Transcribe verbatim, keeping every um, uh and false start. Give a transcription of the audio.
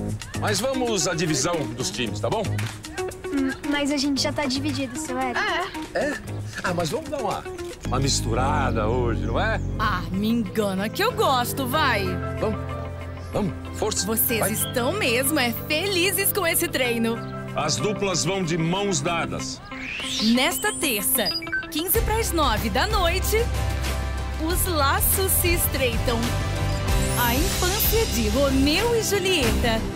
Mas vamos à divisão dos times, tá bom? Hum, mas a gente já tá dividido, seu Eric. É? É? Ah, mas vamos dar uma, uma misturada hoje, não é? Ah, me engana que eu gosto, vai. Vamos, vamos, força. Vocês vai. estão mesmo é felizes com esse treino. As duplas vão de mãos dadas. Nesta terça, quinze para as nove da noite, os laços se estreitam. A infância de Romeu e Julieta.